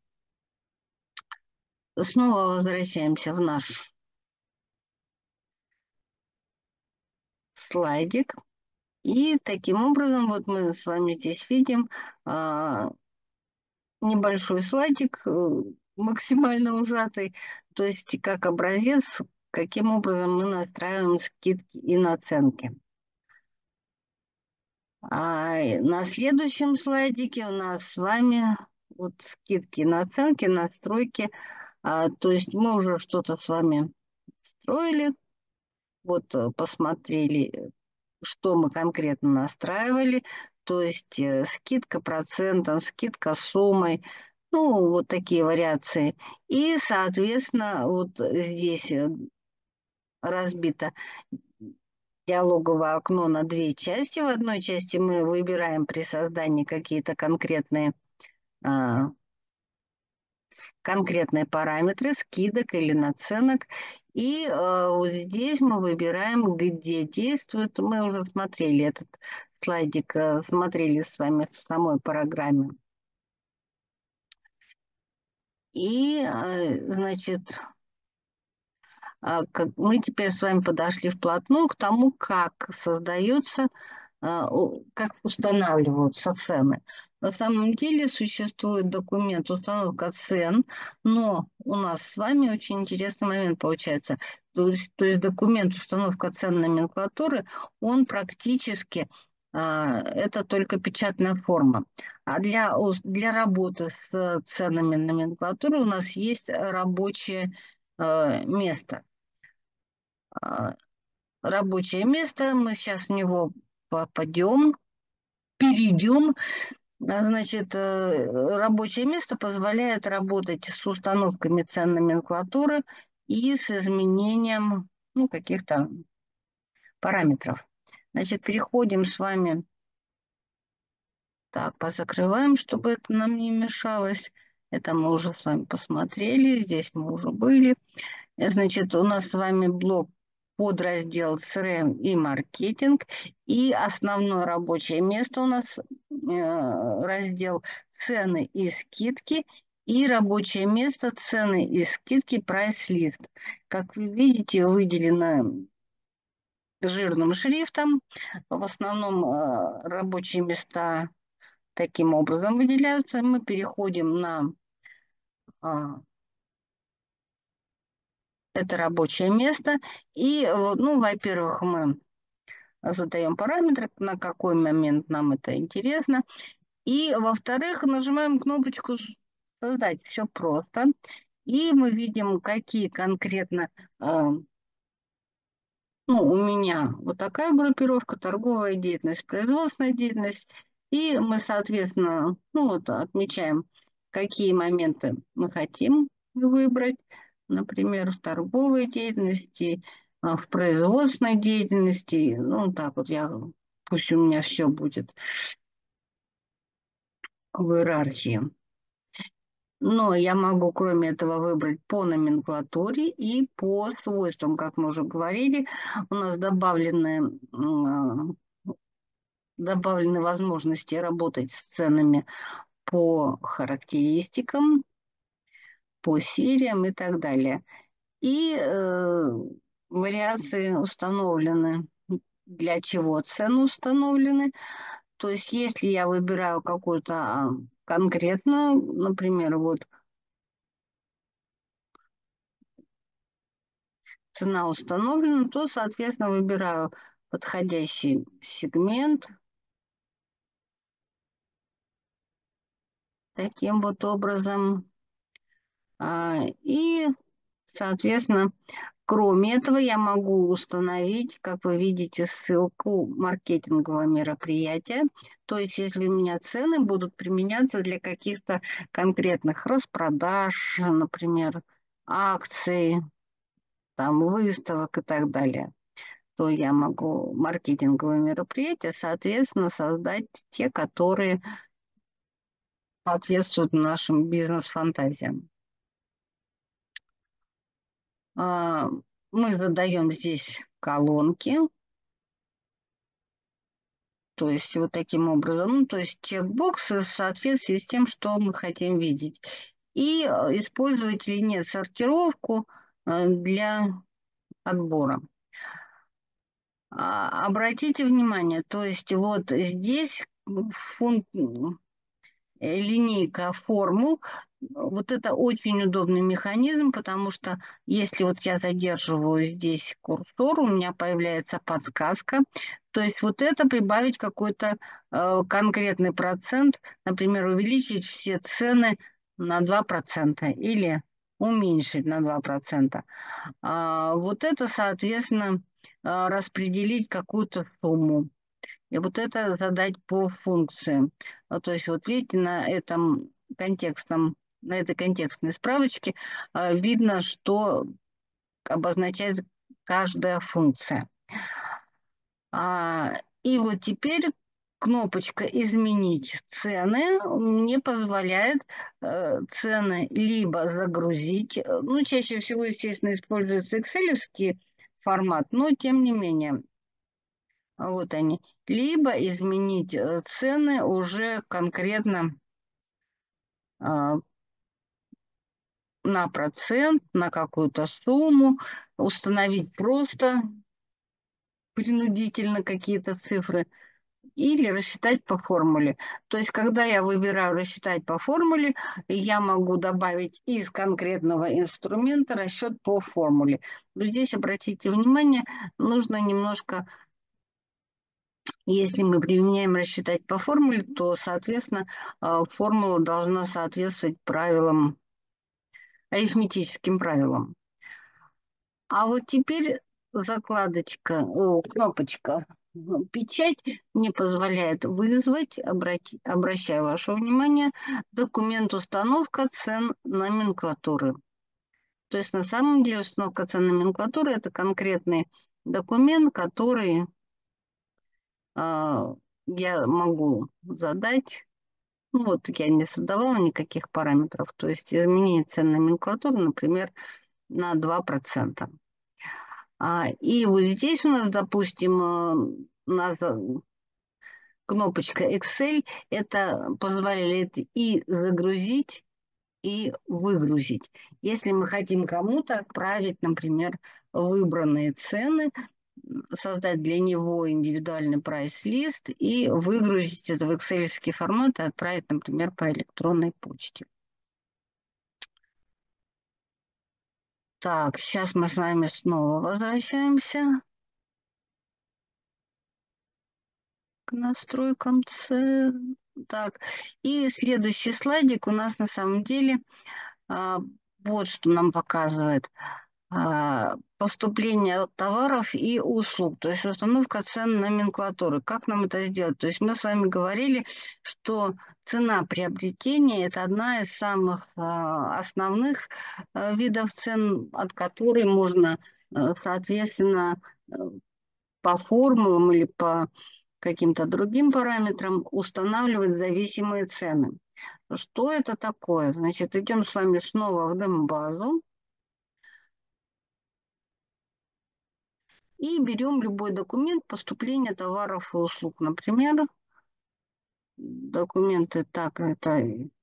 Снова возвращаемся в наш слайдик. И таким образом, вот мы с вами здесь видим а, небольшой слайдик, э, максимально ужатый, то есть как образец, каким образом мы настраиваем скидки и наценки. А на следующем слайдике у нас с вами вот скидки и наценки, настройки. А, то есть мы уже что-то с вами строили, вот э, посмотрели, что мы конкретно настраивали, то есть э, скидка процентом, скидка суммой, ну, вот такие вариации. И, соответственно, вот здесь э, разбито диалоговое окно на две части. В одной части мы выбираем при создании какие-то конкретные, а, конкретные параметры скидок или наценок. И э, вот здесь мы выбираем, где действует. Мы уже смотрели этот слайдик, э, смотрели с вами в самой программе. И, э, значит, э, как мы теперь с вами подошли вплотную к тому, как создается, а, у- как устанавливаются цены. На самом деле существует документ установка цен, но у нас с вами очень интересный момент получается. То есть, то есть документ установка цен номенклатуры, он практически а, это только печатная форма. А для, ус- для работы с ценами номенклатуры у нас есть рабочее э, место. А, Рабочее место, мы сейчас в него попадем, перейдем. А, Значит, э, рабочее место позволяет работать с установками цен номенклатуры и с изменением, ну, каких-то параметров. Значит, переходим с вами, так, позакрываем, чтобы это нам не мешалось. Это мы уже с вами посмотрели, здесь мы уже были. Э, Значит, у нас с вами блок подраздел C R M и маркетинг. И основное рабочее место у нас э, раздел цены и скидки. И рабочее место цены и скидки прайс-лист. Как вы видите, выделено жирным шрифтом. В основном э, рабочие места таким образом выделяются. Мы переходим на а, это рабочее место. И, э, ну, во-первых, мы задаем параметры, на какой момент нам это интересно. И, во-вторых, нажимаем кнопочку «Создать». Все просто. И мы видим, какие конкретно, э, ну, у меня вот такая группировка, торговая деятельность, производственная деятельность. И мы, соответственно, ну, вот отмечаем, какие моменты мы хотим выбрать. Например, в торговой деятельности, а, в производственной деятельности. Ну, так вот я, пусть у меня все будет в иерархии. Но я могу, кроме этого, выбрать по номенклатуре и по свойствам, как мы уже говорили. У нас добавлены, м, добавлены возможности работать с ценами по характеристикам, по сериям и так далее. И э, вариации установлены. Для чего цены установлены? То есть, если я выбираю какую-то а, конкретную, например, вот цена установлена, то, соответственно, выбираю подходящий сегмент таким вот образом. А, И, соответственно, кроме этого, я могу установить, как вы видите, ссылку маркетингового мероприятия. То есть, если у меня цены будут применяться для каких-то конкретных распродаж, например, акций, там, выставок и так далее, то я могу маркетинговые мероприятия, соответственно, создать те, которые соответствуют нашим бизнес-фантазиям. А, Мы задаем здесь колонки, то есть вот таким образом, ну, то есть чекбоксы в соответствии с тем, что мы хотим видеть. И э, использовать или нет сортировку э, для отбора. А, Обратите внимание, то есть вот здесь фунт, э, линейка формул. Вот это очень удобный механизм, потому что если вот я задерживаю здесь курсор, у меня появляется подсказка. То есть вот это прибавить какой-то э, конкретный процент, например, увеличить все цены на два процента или уменьшить на два процента. А, вот это, соответственно, а, распределить какую-то сумму. И вот это задать по функции. А, То есть вот видите, на этом контекстном, на этой контекстной справочке а, видно, что обозначает каждая функция. А, И вот теперь кнопочка «Изменить цены» мне позволяет э, цены либо загрузить, э, ну, чаще всего, естественно, используется экселевский формат, но тем не менее, вот они. Либо изменить э, цены уже конкретно а, на процент, на какую-то сумму, установить просто принудительно какие-то цифры или рассчитать по формуле. То есть, когда я выбираю рассчитать по формуле, я могу добавить из конкретного инструмента расчет по формуле. Но здесь, обратите внимание, нужно немножко. Если мы применяем рассчитать по формуле, то, соответственно, а, формула должна соответствовать правилам, арифметическим правилам. А вот теперь закладочка, о, кнопочка «Печать» мне позволяет вызвать, обрати, обращаю ваше внимание, документ установка цен номенклатуры. То есть на самом деле установка цен номенклатуры – это конкретный документ, который а, я могу задать. Ну, вот я не задавала никаких параметров, то есть изменение цен номенклатуры, например, на два процента. А, и вот здесь у нас, допустим, э, у нас э, кнопочка Excel, это позволяет и загрузить, и выгрузить. Если мы хотим кому-то отправить, например, выбранные цены, создать для него индивидуальный прайс-лист и выгрузить это в excel формат и отправить, например, по электронной почте. Так, сейчас мы с вами снова возвращаемся к настройкам цен. Так, и следующий слайдик у нас на самом деле а, вот что нам показывает. а, Поступление товаров и услуг, то есть установка цен номенклатуры. Как нам это сделать? То есть мы с вами говорили, что цена приобретения – это одна из самых а, основных а, видов цен, от которой можно, а, соответственно, э, по формулам или по каким-то другим параметрам устанавливать зависимые цены. Что это такое? Значит, идем с вами снова в дембазу. И берем любой документ поступления товаров и услуг. Например, документы, так, это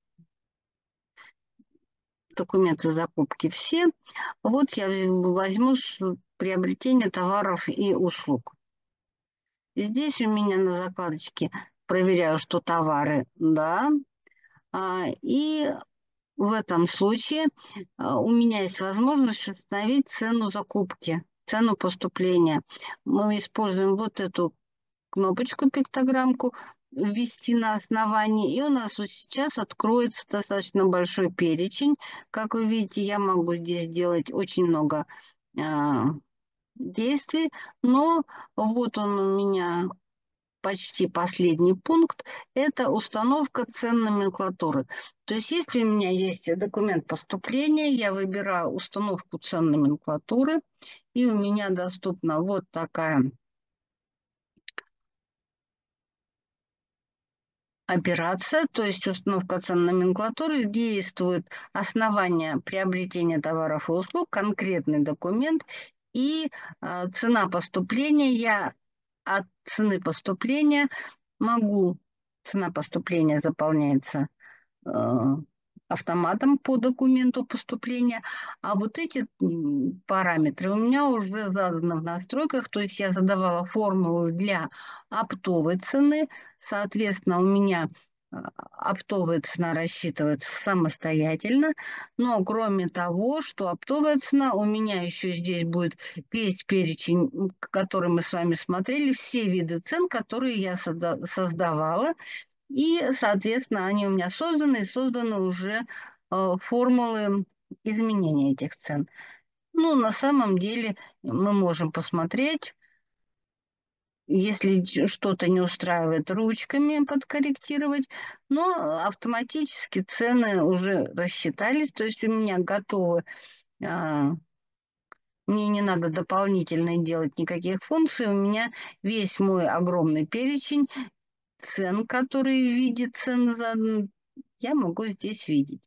документы закупки все. Вот я возьму приобретение товаров и услуг. Здесь у меня на закладочке проверяю, что товары, да. А, и в этом случае а, у меня есть возможность установить цену закупки, цену поступления. Мы используем вот эту кнопочку, пиктограммку, ввести на основании, и у нас вот сейчас откроется достаточно большой перечень. Как вы видите, я могу здесь делать очень много а, действий, но вот он у меня почти последний пункт – это установка цен номенклатуры. То есть если у меня есть документ поступления, я выбираю установку цен номенклатуры, и у меня доступна вот такая операция, то есть установка цен номенклатуры, действует основание приобретения товаров и услуг, конкретный документ и э, цена поступления. Я от цены поступления могу, цена поступления заполняется э, автоматом по документу поступления, а вот эти параметры у меня уже заданы в настройках, то есть я задавала формулу для оптовой цены, соответственно, у меня оптовая цена рассчитывается самостоятельно, но кроме того, что оптовая цена, у меня еще здесь будет весь перечень, который мы с вами смотрели, все виды цен, которые я создавала, и, соответственно, они у меня созданы, и созданы уже э, формулы изменения этих цен. Ну, на самом деле мы можем посмотреть, если что-то не устраивает, ручками подкорректировать, но автоматически цены уже рассчитались, то есть у меня готовы, а, мне не надо дополнительно делать никаких функций, у меня весь мой огромный перечень цен, которые в виде цен за... я могу здесь видеть.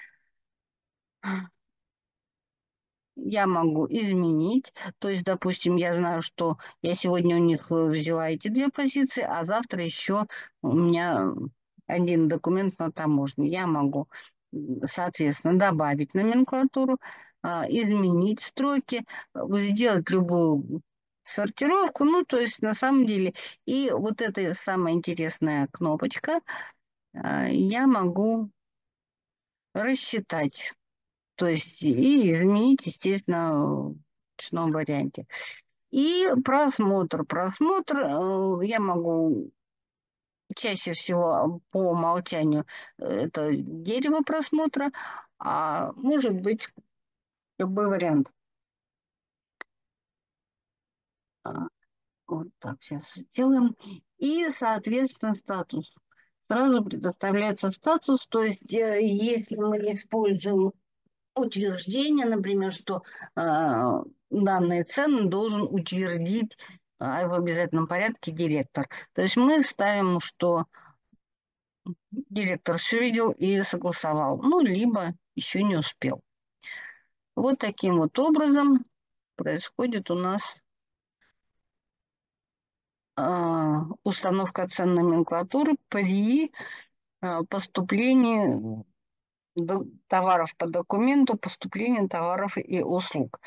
Я могу изменить, то есть, допустим, я знаю, что я сегодня у них э, взяла эти две позиции, а завтра еще у меня один документ на таможне. Я могу, м, соответственно, добавить номенклатуру, а, изменить строки, э, сделать любую сортировку, ну, то есть, на самом деле, и вот эта самая интересная кнопочка, а, я могу рассчитать. То есть и изменить, естественно, в ручном варианте. И просмотр. Просмотр э, я могу чаще всего по умолчанию э, это дерево просмотра, а может быть любой вариант. А, Вот так сейчас сделаем. И, соответственно, статус. Сразу предоставляется статус, то есть э, если мы используем утверждение, например, что э, данные цены должен утвердить э, в обязательном порядке директор. То есть мы ставим, что директор все видел и согласовал, ну, либо еще не успел. Вот таким вот образом происходит у нас э, установка цен номенклатуры при э, поступлении до- товаров по документу, поступлении товаров и услуг.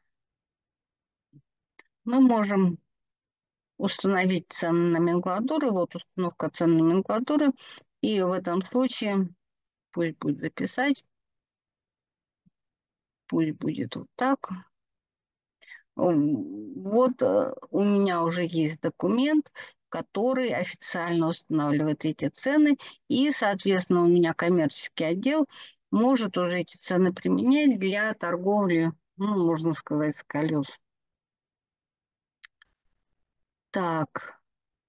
Мы можем установить цены номенклатуры. Вот установка цен номенклатуры. И в этом случае пусть будет записать. Пусть будет вот так. Вот э, у меня уже есть документ, который официально устанавливает эти цены. И, соответственно, у меня коммерческий отдел может уже эти цены применять для торговли, ну, можно сказать, с колес. Так.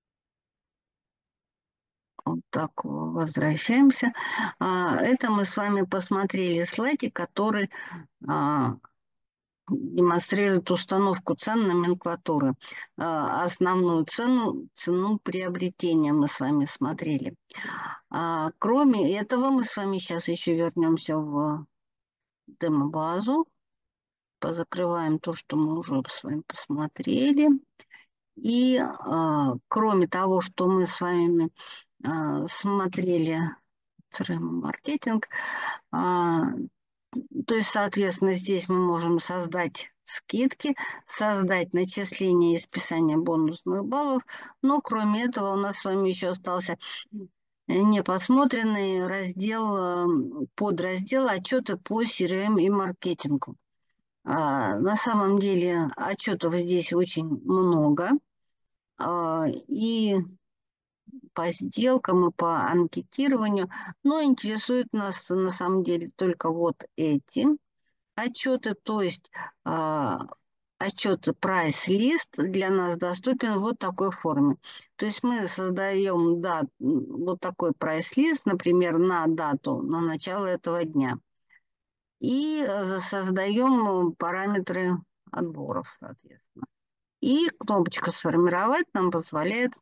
Вот так возвращаемся. А, Это мы с вами посмотрели слайдик, который а, демонстрирует установку цен номенклатуры. А, Основную цену, цену приобретения мы с вами смотрели. А, Кроме этого, мы с вами сейчас еще вернемся в демо-базу. Позакрываем то, что мы уже с вами посмотрели. И а, кроме того, что мы с вами а, смотрели си эр эм-маркетинг. А, то есть, соответственно, здесь мы можем создать скидки, создать начисление и списание бонусных баллов. Но кроме этого у нас с вами еще остался непосмотренный раздел, подраздел отчеты по си эр эм и маркетингу. А, на самом деле отчетов здесь очень много. А, и по сделкам и по анкетированию, но интересует нас на самом деле только вот эти отчеты, то есть а, отчет прайс-лист для нас доступен в вот такой форме. То есть мы создаем дат, вот такой прайс-лист, например, на дату, на начало этого дня. И э, создаем параметры отборов, соответственно. И кнопочка «Сформировать» нам позволяет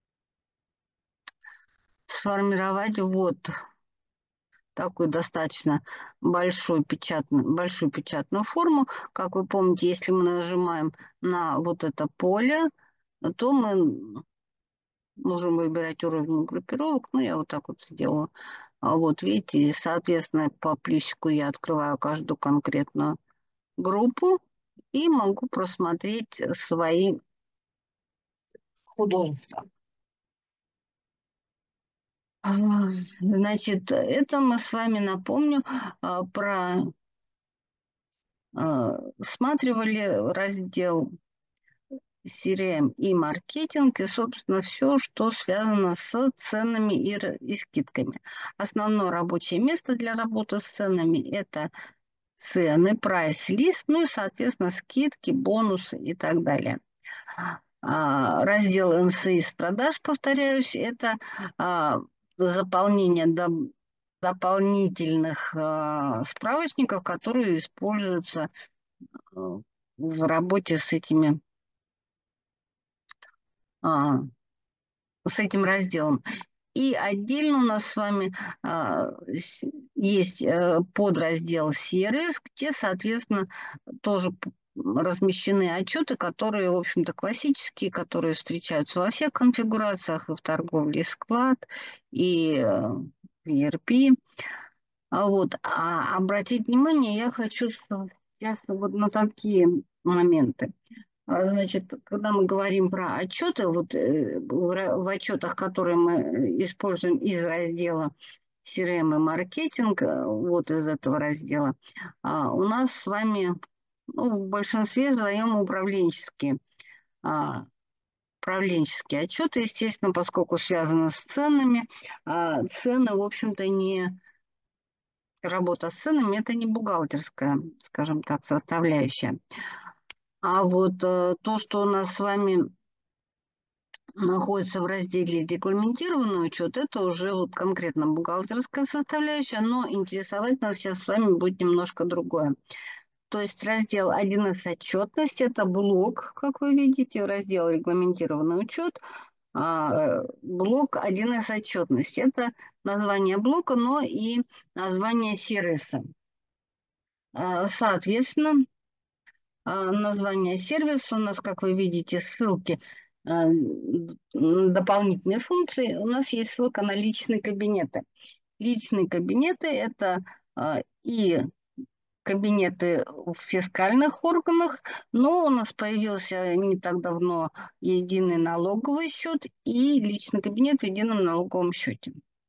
сформировать вот такую достаточно большую печатную, большую печатную форму. Как вы помните, если мы нажимаем на вот это поле, то мы можем выбирать уровень группировок. Ну, я вот так вот сделаю. А вот видите, соответственно, по плюсику я открываю каждую конкретную группу и могу просмотреть свои художества. А, Значит, это мы с вами, напомню, а, про а, рассматривали раздел си ар эм и маркетинг, и, собственно, все, что связано с ценами и, и скидками. Основное рабочее место для работы с ценами – это цены, прайс-лист, ну и, соответственно, скидки, бонусы и так далее. А, раздел эн эс и с продаж, повторяюсь, это а, заполнение до, дополнительных а, справочников, которые используются а, в работе с этими а, с этим разделом. И отдельно у нас с вами а, с- есть э, подраздел сервис, где, соответственно, тоже п- размещены отчеты, которые, в общем-то, классические, которые встречаются во всех конфигурациях, и в торговле, и склад, и э, в и эр пи. А вот, а обратить внимание я хочу сейчас вот на такие моменты. А, Значит, когда мы говорим про отчеты, вот э, в ра- в отчетах, которые мы э, используем из раздела си ар эм и маркетинг, э, вот из этого раздела, а, у нас с вами, ну, в большинстве своем управленческие, а, управленческие отчеты, естественно, поскольку связаны с ценами. А цены, в общем-то, не работа с ценами, это не бухгалтерская, скажем так, составляющая. А вот э, то, что у нас с вами находится в разделе «Регламентированный учет», это уже вот конкретно бухгалтерская составляющая, но интересовать нас сейчас с вами будет немножко другое. То есть раздел один эс «Отчетность» – это блок, как вы видите, раздел «Регламентированный учет», а, э, блок один эс «Отчетность». Это название блока, но и название сервиса. А, Соответственно, а, название сервиса у нас, как вы видите, ссылки, а, дополнительные функции. У нас есть ссылка на личные кабинеты. Личные кабинеты – это а, и кабинеты в фискальных органах, но у нас появился не так давно единый налоговый счет и личный кабинет в едином налоговом счете.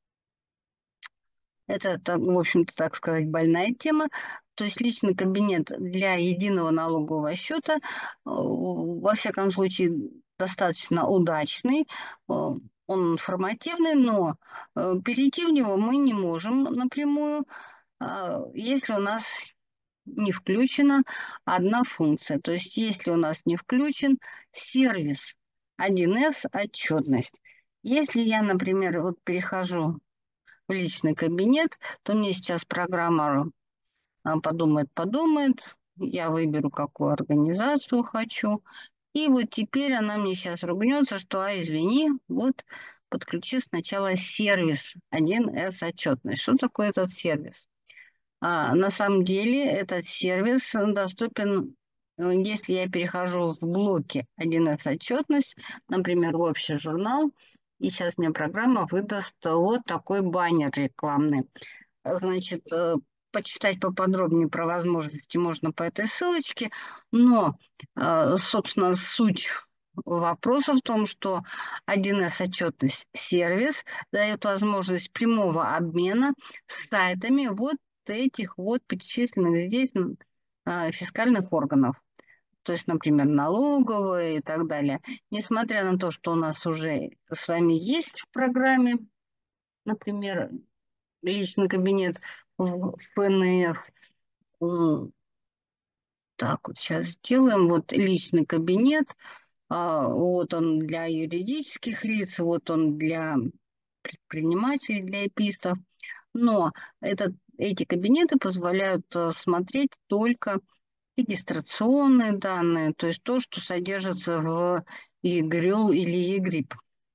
Это, так, в общем-то, так сказать, больная тема. То есть личный кабинет для единого налогового счета, э, во всяком случае, достаточно удачный, э, он информативный, но э, перейти в него мы не можем напрямую, а, если у нас не включена одна функция. То есть если у нас не включен сервис один эс отчетность. Если я, например, вот перехожу в личный кабинет, то мне сейчас программа а, подумает, подумает, я выберу, какую организацию хочу, и вот теперь она мне сейчас ругнется, что, а, извини, вот подключи сначала сервис один эс отчетность. Что такое этот сервис? А, на самом деле этот сервис доступен, э, если я перехожу в блоки один эс отчетность, например, в общий журнал, и сейчас мне программа выдаст вот такой баннер рекламный. Значит, э, почитать поподробнее про возможности можно по этой ссылочке, но, э, собственно, суть вопроса в том, что один эс отчетность сервис дает возможность прямого обмена с сайтами вот этих вот перечисленных здесь э, фискальных органов. То есть, например, налоговые и так далее. Несмотря на то, что у нас уже с вами есть в программе, например, личный кабинет в эф эн эф, так вот сейчас сделаем. Вот личный кабинет. А, вот он для юридических лиц, вот он для предпринимателей, для эпистов. Но этот, эти кабинеты позволяют э, смотреть только регистрационные данные, то есть то, что содержится в ЕГРЮЛ или ЕГРИП.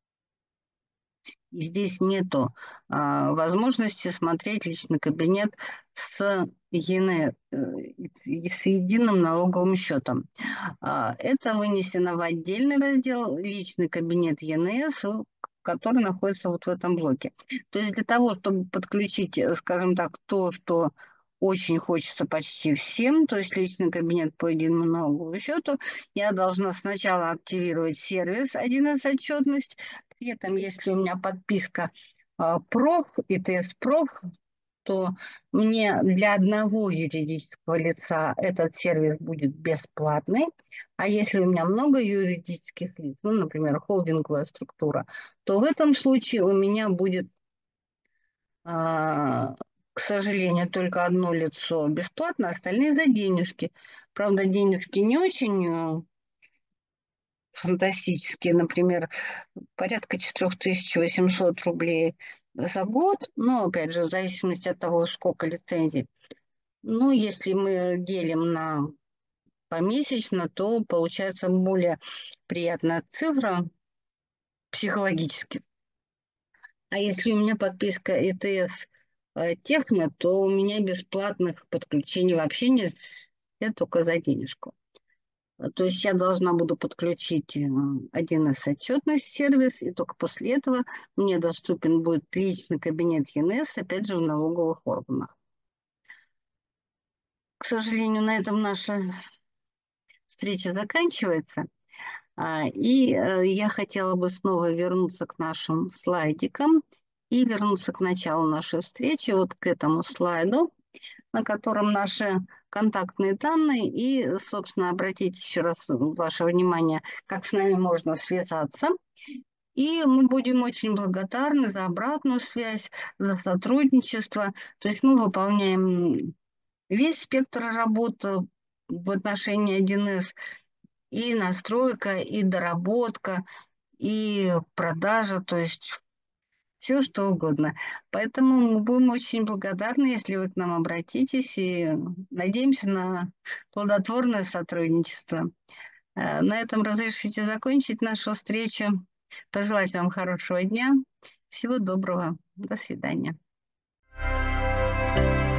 И здесь нету а, возможности смотреть личный кабинет с, ЕН, э, с единым налоговым счетом. А, это вынесено в отдельный раздел «Личный кабинет ЕНС», который находится вот в этом блоке. То есть для того, чтобы подключить, э, скажем так, то, что очень хочется почти всем, то есть личный кабинет по единому налоговому счету, я должна сначала активировать сервис один эс отчетность. При этом, если у меня подписка а, проф, ИТС проф, то мне для одного юридического лица этот сервис будет бесплатный. А если у меня много юридических лиц, ну, например, холдинговая структура, то в этом случае у меня будет, а, к сожалению, только одно лицо бесплатно, а остальные за денежки. Правда, денежки не очень э, фантастические, например, порядка четыре тысячи восемьсот рублей за год, но, опять же, в зависимости от того, сколько лицензий. Ну, если мы делим на помесячно, то получается более приятная цифра психологически. А если у меня подписка ИТС э, Техно, то у меня бесплатных подключений вообще нет, это только за денежку. А, то есть я должна буду подключить э, один эс отчетный сервис, и только после этого мне доступен будет личный кабинет ЕНС, опять же, в налоговых органах. К сожалению, на этом наша встреча заканчивается. А, И э, я хотела бы снова вернуться к нашим слайдикам и вернуться к началу нашей встречи, вот к этому слайду, на котором наши контактные данные. И, собственно, обратите еще раз ваше внимание, как с нами можно связаться. И мы будем очень благодарны за обратную связь, за сотрудничество. То есть мы выполняем весь спектр работы в отношении один эс, и настройка, и доработка, и продажа, то есть все что угодно. Поэтому мы будем очень благодарны, если вы к нам обратитесь, и надеемся на плодотворное сотрудничество. Э, На этом разрешите закончить нашу встречу. Пожелать вам хорошего дня. Всего доброго. До свидания.